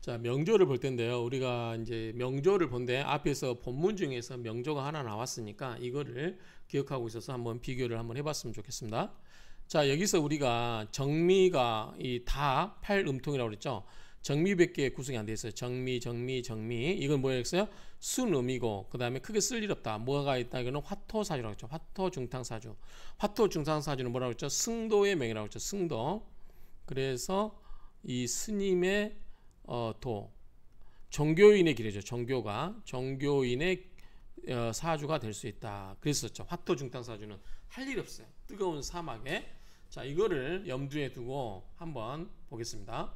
자, 명조를 볼 텐데요. 우리가 이제 명조를 본데 앞에서 본문 중에서 명조가 하나 나왔으니까 이거를 기억하고 있어서 한번 비교를 한번 해봤으면 좋겠습니다. 자, 여기서 우리가 정미가 이 다 8음통이라고 그랬죠. 정미밖에 구성이 안 돼 있어요. 정미, 정미, 정미. 이건 뭐였어요? 순음이고 그 다음에 크게 쓸 일 없다. 뭐가 있다? 이거는 화토사주라고 했죠. 화토중탕사주. 화토중탕사주는 뭐라고 했죠? 승도의 명이라고 했죠. 승도. 그래서 이 스님의 도, 종교인의 길이죠. 종교인의 사주가 될 수 있다. 그랬었죠. 화토중탕사주는 할 일 없어요. 뜨거운 사막에. 자, 이거를 염두에 두고 한번 보겠습니다.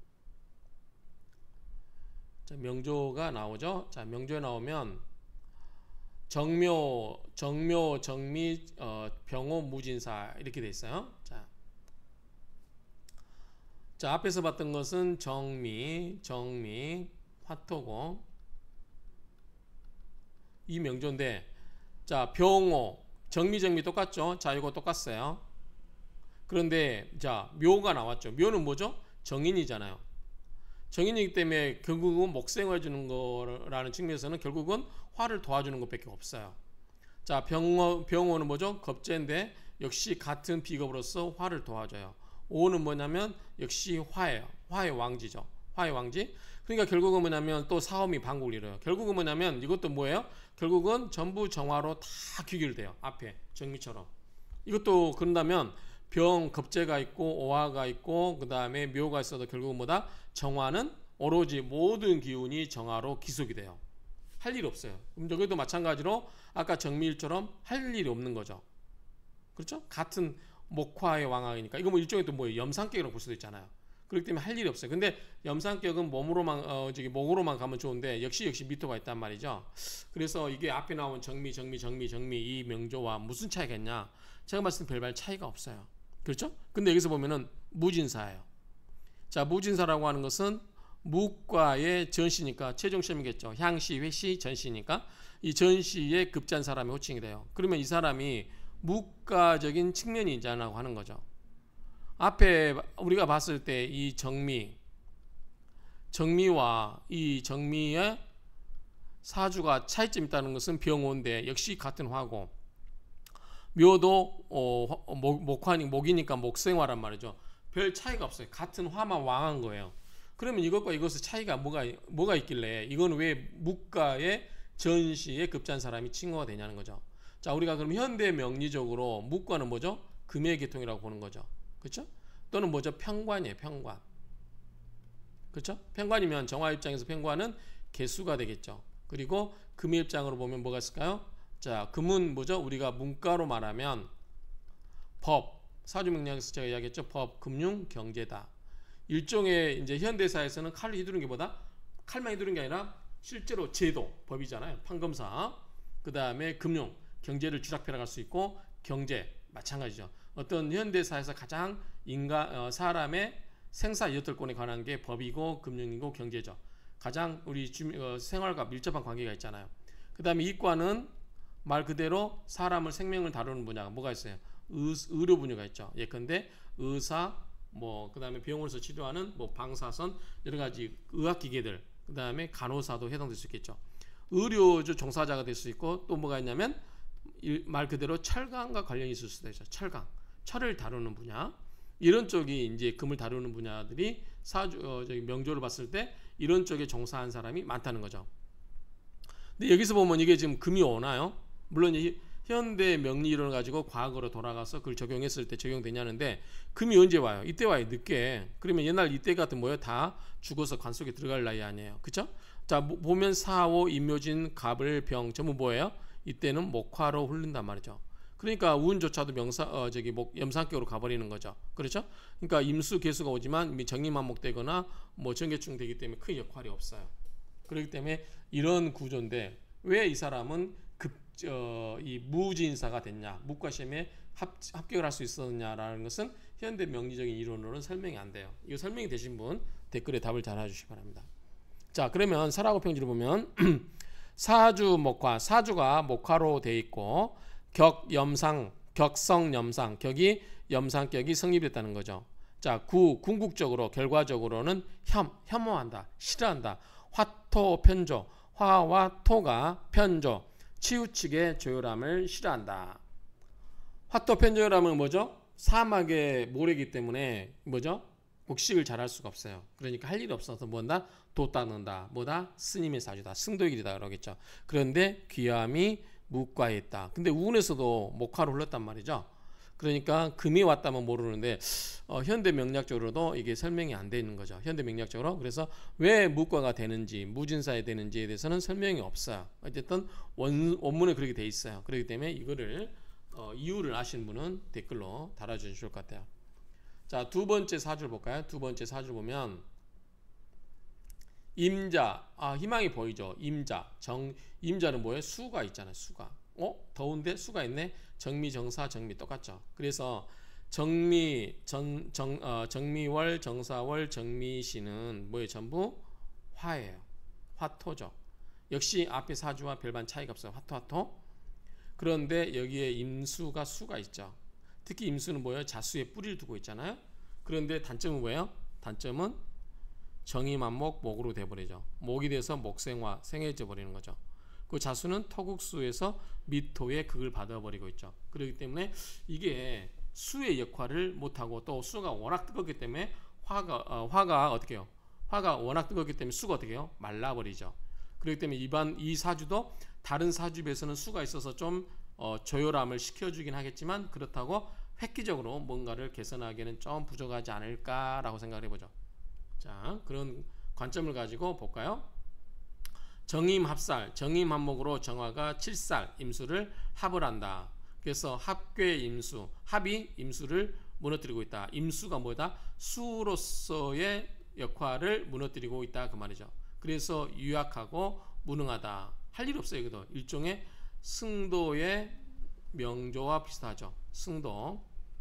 자, 명조가 나오죠. 자, 명조에 나오면 정묘, 정미, 병호, 무진사 이렇게 돼 있어요. 자, 앞에서 봤던 것은 정미, 화토고 이 명조인데, 자, 병호, 정미 똑같죠? 자, 이거 똑같어요. 그런데 자, 묘가 나왔죠. 묘는 뭐죠? 정인이잖아요. 정인이기 때문에 결국은 목생을 주는 거라는 측면에서는 결국은 화를 도와주는 것밖에 없어요. 자, 병호는 뭐죠? 겁재인데 역시 같은 비겁으로서 화를 도와줘요. 오는 뭐냐면 역시 화예요. 화의 왕지죠. 화의 왕지. 그러니까 결국은 뭐냐면 또 사엄이 방국을 이뤄요. 결국은 뭐냐면 이것도 뭐예요? 결국은 전부 정화로 다 귀결돼요. 앞에 정미처럼. 이것도 그런다면 병, 겁재가 있고 오화가 있고 그 다음에 묘가 있어도 결국은 뭐다? 정화는 오로지 모든 기운이 정화로 기속이 돼요. 할 일 없어요. 그럼 여기도 마찬가지로 아까 정미일처럼 할 일이 없는 거죠. 그렇죠? 같은 목화의 왕왕이니까. 이거 뭐 일종의 또 뭐예요? 염상격이라고 볼 수도 있잖아요. 그렇기 때문에 할 일이 없어요. 근데 염상격은 목으로만 가면 좋은데 역시 미토가 있단 말이죠. 그래서 이게 앞에 나온 정미 이 명조와 무슨 차이가 있냐? 제가 봤을 때 별반 차이가 없어요. 그렇죠? 근데 여기서 보면은 무진사예요. 자, 무진사라고 하는 것은 묵과의 전시니까 최종 시험이겠죠. 향시, 회시, 전시니까 이 전시의 급제한 사람이 호칭이 돼요. 그러면 이 사람이 묵가적인 측면이 있잖아고 하는 거죠. 앞에 우리가 봤을 때 이 정미와 이 정미의 사주가 차이점이 있다는 것은 병호인데 역시 같은 화고, 묘도 목이니까 목생화란 말이죠. 별 차이가 없어요. 같은 화만 왕한 거예요. 그러면 이것과 이것의 차이가 뭐가 있길래 이건 왜 묵가의 전시에 급제한 사람이 칭호가 되냐는 거죠. 자, 우리가 그럼 현대 명리적으로 묵과는 뭐죠? 금의 계통이라고 보는 거죠. 그렇죠? 또는 뭐죠? 평관이에요. 평관. 그렇죠? 평관이면 정화 입장에서 평관은 개수가 되겠죠. 그리고 금의 입장으로 보면 뭐가 있을까요? 자, 금은 뭐죠? 우리가 문과로 말하면 법, 사주명리학에서 제가 이야기했죠. 법, 금융, 경제다. 일종의 이제 현대사에서는 칼을 휘두르는 게 뭐다? 칼만 휘두르는 게 아니라 실제로 제도, 법이잖아요. 판검사. 그 다음에 금융, 경제를 쥐락펴락 할 수 있고, 경제 마찬가지죠. 어떤 현대사에서 가장 사람의 생사 이웃들권에 관한 게 법이고 금융이고 경제죠. 가장 우리 생활과 밀접한 관계가 있잖아요. 그 다음에 이과는 말 그대로 사람을 생명을 다루는 분야가 뭐가 있어요? 의료 분야가 있죠. 예컨대 의사, 그 다음에 병원에서 치료하는 방사선 여러 가지 의학 기계들, 그 다음에 간호사도 해당될 수 있겠죠. 의료주 종사자가 될 수 있고 또 뭐가 있냐면 말 그대로 철강과 관련이 있을 수도 있죠. 철을 다루는 분야. 이런 쪽이 이제 금을 다루는 분야들이 명조를 봤을 때 이런 쪽에 종사한 사람이 많다는 거죠. 근데 여기서 보면 이게 지금 금이 오나요? 물론 현대 명리 이론을 가지고 과거로 돌아가서 그걸 적용했을 때 적용되냐는데 금이 언제 와요? 이때 와요. 늦게. 그러면 옛날 이때 같은 뭐예요? 다 죽어서 관 속에 들어갈 나이 아니에요. 그쵸? 자, 보면 사오, 임묘진, 갑을, 병 전부 뭐예요? 이때는 목화로 흐른단 말이죠. 그러니까 운조차도 염상격으로 가버리는 거죠. 그렇죠? 그러니까 임수, 개수가 오지만 정임한목되거나 정계충 되기 때문에 큰 역할이 없어요. 그렇기 때문에 이런 구조인데 왜 이 사람은 이 무진사가 됐냐, 묵과 시험에 합격을 할 수 있었느냐라는 것은 현대 명리적인 이론으로는 설명이 안 돼요. 이거 설명이 되신 분 댓글에 답을 달아주시기 바랍니다. 자, 그러면 설하고 평지를 보면 사주 목화, 사주가 목화로 돼 있고 격성 염상, 격이 염상격이 성립됐다는 거죠. 자, 궁극적으로 결과적으로는 혐오한다, 싫어한다. 화토 편조, 화와 토가 편조, 치우치게 조열함을 싫어한다. 화토 편조열함은 뭐죠? 사막의 모래이기 때문에 뭐죠? 곡식을 잘할 수가 없어요. 그러니까 할 일이 없어서 뭐다? 도 닦는다. 뭐다? 스님의 사주다. 승도의 길이다 그러겠죠. 그런데 귀함이 무과에 있다. 근데 우운에서도 목화로 흘렀단 말이죠. 그러니까 금이 왔다면 모르는데 현대 명략적으로도 이게 설명이 안 되는 거죠. 현대 명략적으로. 그래서 왜 무과가 되는지 무진사에 되는지에 대해서는 설명이 없어요. 어쨌든 원문에 그렇게 돼 있어요. 그렇기 때문에 이거를 이유를 아시는 분은 댓글로 달아주시면 좋을 것 같아요. 자, 두 번째 사주를 볼까요? 두 번째 사주를 보면 임자, 희망이 보이죠. 임자는 뭐예요? 수가 있잖아요. 수가. 더운데 수가 있네. 정미, 정사, 정미 똑같죠. 그래서 정미월, 정사월, 정미시는 뭐예요? 전부 화예요. 화토죠. 역시 앞에 사주와 별반 차이가 없어요. 화토. 그런데 여기에 임수가 수가 있죠. 특히 임수는 뭐예요? 자수에 뿌리를 두고 있잖아요. 그런데 단점은 뭐예요? 단점은 정이만목 목으로 돼버리죠. 목이 돼서 목생화 생해져 버리는 거죠. 그 자수는 토국수에서 미토의 극을 받아버리고 있죠. 그렇기 때문에 이게 수의 역할을 못하고 또 수가 워낙 뜨겁기 때문에 화가 어떻게 해요? 화가 워낙 뜨겁기 때문에 수가 어떻게 해요? 말라버리죠. 그렇기 때문에 이 사주도 다른 사주에 비해서는 수가 있어서 좀 조열함을 시켜주긴 하겠지만 그렇다고 획기적으로 뭔가를 개선하기에는 좀 부족하지 않을까라고 생각을 해보죠. 자, 그런 관점을 가지고 볼까요? 정임합살, 정임합목으로 정화가 7살 임수를 합을 한다. 그래서 합괴 임수, 합이 임수를 무너뜨리고 있다. 임수가 뭐다? 수로서의 역할을 무너뜨리고 있다 그 말이죠. 그래서 유약하고 무능하다. 할 일 없어요. 여기도 일종의 승도의 명조와 비슷하죠. 승도.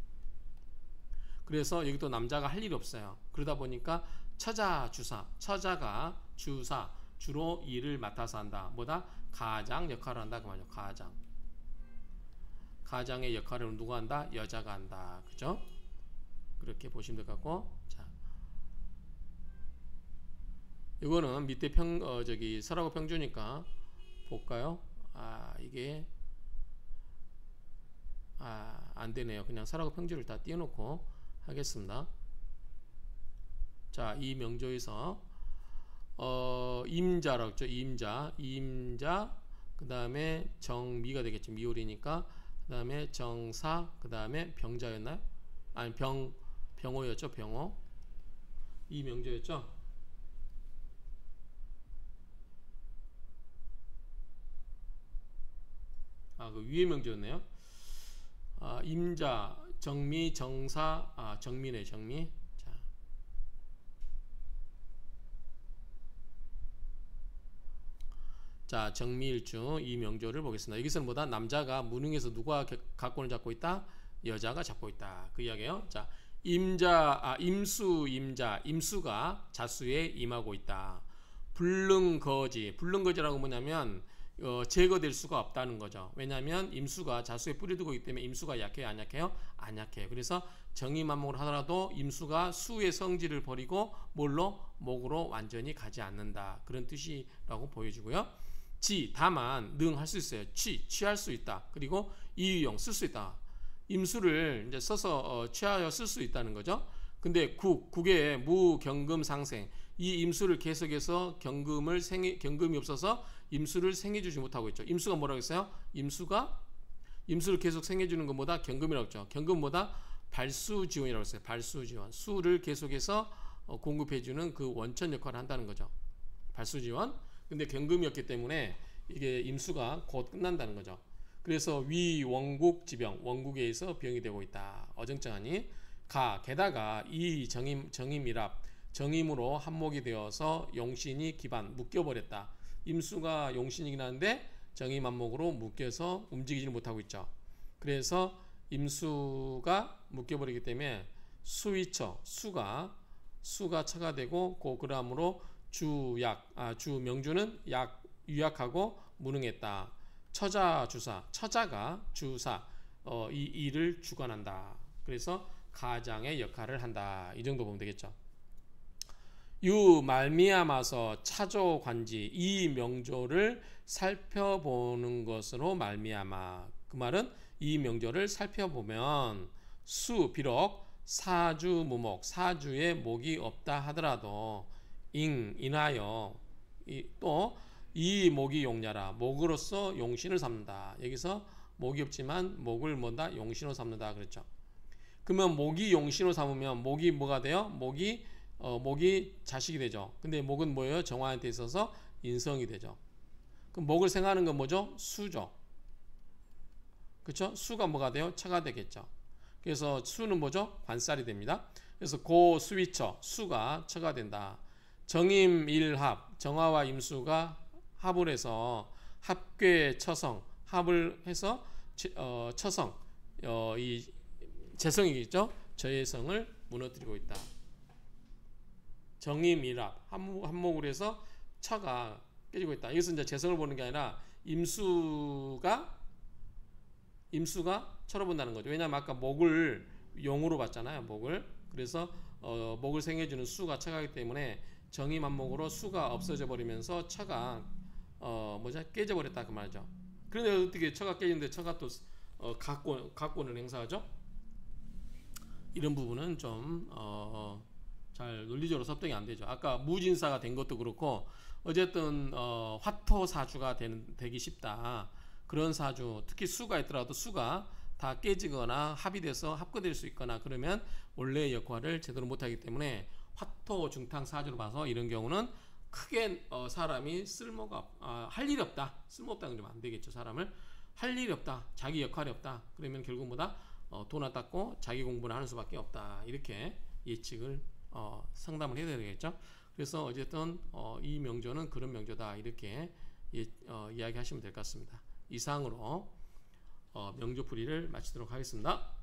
그래서 여기도 남자가 할 일이 없어요. 그러다 보니까 처자주사, 처자가 주사, 주로 일을 맡아서 한다. 뭐다? 가장 역할을 한다 그 말이죠. 가장의 역할을 누가 한다? 여자가 한다. 그죠? 그렇게 보시면 될 것 같고. 자, 이거는 밑에 설하고 평주니까 볼까요? 이게 안 되네요. 그냥 설하고 평주를 다 띄워놓고 하겠습니다. 자, 이 명조에서 임자라고 했죠. 임자 그 다음에 정미가 되겠죠. 미월이니까 그 다음에 정사 그 다음에 병자였나요? 아니 병호였죠. 병호. 이 명조였죠. 그 위의 명조였네요. 임자 정미 정사 정미네 정미. 자, 정미일주 이 명조를 보겠습니다. 여기서는 뭐다? 남자가 무능해서 누가 각권을 잡고 있다? 여자가 잡고 있다. 그 이야기예요. 자, 임수가 자수에 임하고 있다. 불능거지라고 뭐냐면 제거될 수가 없다는 거죠. 왜냐하면 임수가 자수에 뿌리 두고 있기 때문에 임수가 약해요, 안 약해요? 안 약해요. 그래서 정의만목을 하더라도 임수가 수의 성질을 버리고 목으로 완전히 가지 않는다. 그런 뜻이라고 보여주고요. 다만 할 수 있어요. 취할 수 있다. 그리고 이유용 쓸 수 있다. 임수를 이제 써서 취하여 쓸 수 있다는 거죠. 근데 국의 무경금 상생, 이 임수를 계속해서 경금이 없어서 임수를 생해주지 못하고 있죠. 임수가 뭐라고 했어요? 임수를 계속 생해주는 것보다 경금이라고 했죠. 경금보다 발수지원이라고 했어요. 발수지원, 수를 계속해서 공급해주는 그 원천 역할을 한다는 거죠. 발수지원. 근데 경금이었기 때문에 이게 임수가 곧 끝난다는 거죠. 그래서 위원국 지병, 원국에 의해서 병이 되고 있다. 어정쩡하니 게다가 이 정임이랍, 정임으로 한목이 되어서 용신이 기반 묶여버렸다. 임수가 용신이긴 한데 정임 한목으로 묶여서 움직이지 못하고 있죠. 그래서 임수가 묶여버리기 때문에 수위처, 수가 처가 되고 그러므로 명주는 유약하고 무능했다. 처자가 주사 이 일을 주관한다. 그래서 가장의 역할을 한다. 이 정도 보면 되겠죠. 유 말미암아서 차조 관지 이 명조를 살펴보는 것으로 말미암아. 그 말은 이 명조를 살펴보면 수 비록 사주 무목, 사주에 목이 없다 하더라도 인하여 또 이 목이 용냐라, 목으로서 용신을 삼는다. 여기서 목이 없지만 목을 뭐다? 용신으로 삼는다 그랬죠. 그러면 목이 용신으로 삼으면 목이 뭐가 돼요? 목이 자식이 되죠. 근데 목은 뭐예요? 정화한테 있어서 인성이 되죠. 그럼 목을 생각하는 건 뭐죠? 수죠. 그렇죠? 수가 뭐가 돼요? 처가 되겠죠. 그래서 수는 뭐죠? 관살이 됩니다. 그래서 고 수위처, 수가 처가 된다. 정임일합, 정화와 임수가 합을 해서 합괴 처성, 합을 해서 처성, 이 재성이겠죠? 저해성을 무너뜨리고 있다. 정임일합, 한목으로 해서 처가 깨지고 있다. 이것은 이제 재성을 보는 게 아니라 임수가 처로 본다는 거죠. 왜냐하면 아까 목을 용으로 봤잖아요. 목을. 그래서 목을 생해주는 수가 처가이기 때문에 정임한목으로 수가 없어져 버리면서 처가 깨져 버렸다 그 말이죠. 그런데 어떻게 처가 깨지는데 처가 또 각권을 행사하죠? 이런 부분은 좀 잘 논리적으로 섭득이 안 되죠. 아까 무진사가 된 것도 그렇고 어쨌든 화토 사주가 되기 쉽다. 그런 사주, 특히 수가 있더라도 수가 다 깨지거나 합이 돼서 합거될 수 있거나 그러면 원래의 역할을 제대로 못하기 때문에 화토 중탕 사주로 봐서 이런 경우는 크게 사람이 할 일이 없다. 쓸모없다는 건 좀 안 되겠죠. 사람을 할 일이 없다. 자기 역할이 없다. 그러면 결국 뭐다? 돈을 닦고 자기 공부를 하는 수밖에 없다. 이렇게 예측을 상담을 해야 되겠죠. 그래서 어쨌든 이 명조는 그런 명조다. 이렇게 이야기하시면 될 것 같습니다. 이상으로 명조풀이를 마치도록 하겠습니다.